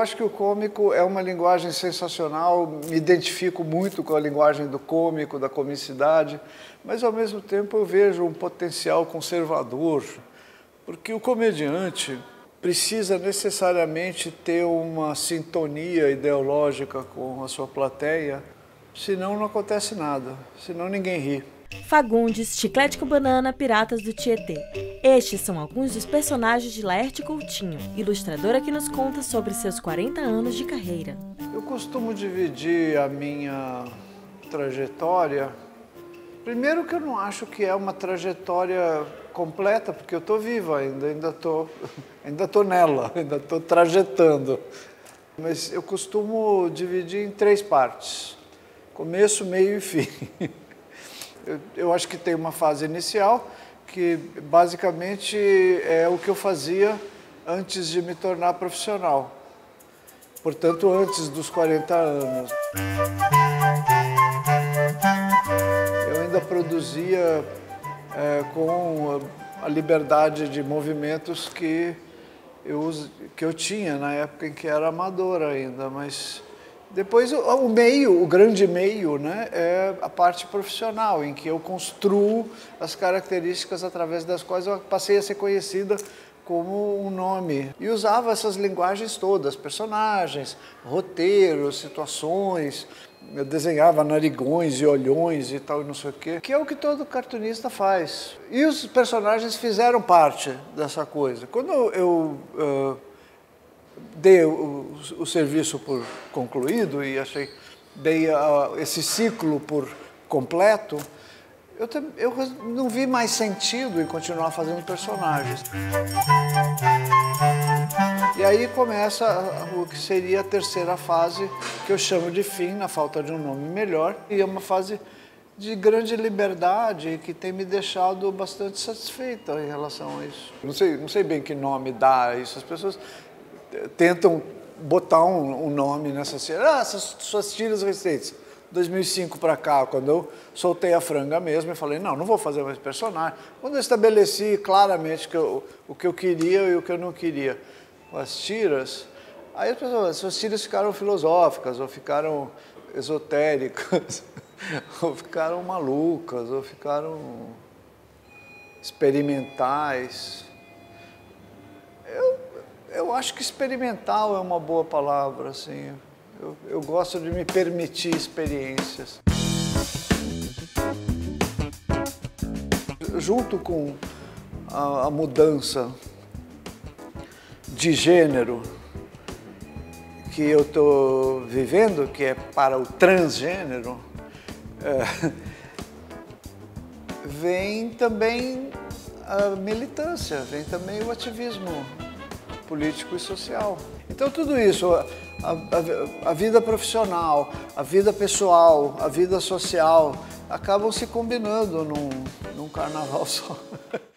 acho que o cômico é uma linguagem sensacional, me identifico muito com a linguagem do cômico, da comicidade, mas ao mesmo tempo eu vejo um potencial conservador, porque o comediante precisa necessariamente ter uma sintonia ideológica com a sua plateia, senão não acontece nada, senão ninguém ri. Fagundes, Chiclete com Banana, Piratas do Tietê. Estes são alguns dos personagens de Laerte Coutinho, ilustradora que nos conta sobre seus 40 anos de carreira. Eu costumo dividir a minha trajetória. Primeiro que eu não acho que é uma trajetória completa, porque eu estou viva ainda estou nela, ainda estou trajetando. Mas eu costumo dividir em 3 partes, começo, meio e fim. Eu acho que tem uma fase inicial, que basicamente é o que eu fazia antes de me tornar profissional. Portanto, antes dos 40 anos. Eu ainda produzia com a liberdade de movimentos que eu tinha na época em que era amador ainda, mas depois o grande meio, né, é a parte profissional, em que eu construo as características através das quais eu passei a ser conhecida como um nome. E usava essas linguagens todas, personagens, roteiros, situações, eu desenhava narigões e olhões e tal, e não sei o quê, que é o que todo cartunista faz. E os personagens fizeram parte dessa coisa. Quando eu dei o serviço por concluído e dei esse ciclo por completo, eu não vi mais sentido em continuar fazendo personagens. E aí começa o que seria a terceira fase, que eu chamo de fim, na falta de um nome melhor, e é uma fase de grande liberdade que tem me deixado bastante satisfeita em relação a isso. Não sei bem que nome dá a isso, as pessoas tentam botar um nome nessa série. Essas suas tiras recentes. 2005 para cá, quando eu soltei a franga mesmo, eu falei, não vou fazer mais personagem. Quando eu estabeleci claramente o que eu queria e o que eu não queria com as tiras, aí as pessoas, as suas tiras ficaram filosóficas, ou ficaram esotéricas, ou ficaram malucas, ou ficaram experimentais. Eu acho que experimental é uma boa palavra, assim. Eu gosto de me permitir experiências. Junto com a mudança de gênero que eu estou vivendo, que é para o transgênero, vem também a militância, vem também o ativismo político e social. Então tudo isso, a vida profissional, a vida pessoal, a vida social, acabam se combinando num carnaval só.